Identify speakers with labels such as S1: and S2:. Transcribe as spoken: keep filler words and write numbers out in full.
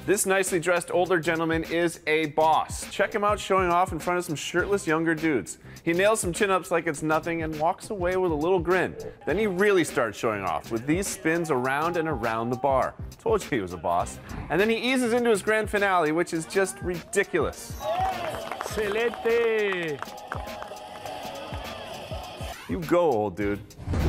S1: This nicely dressed older gentleman is a boss. Check him out showing off in front of some shirtless younger dudes. He nails some chin-ups like it's nothing and walks away with a little grin. Then he really starts showing off with these spins around and around the bar. Told you he was a boss. And then he eases into his grand finale, which is just ridiculous.
S2: Excelente!
S1: You go, old dude.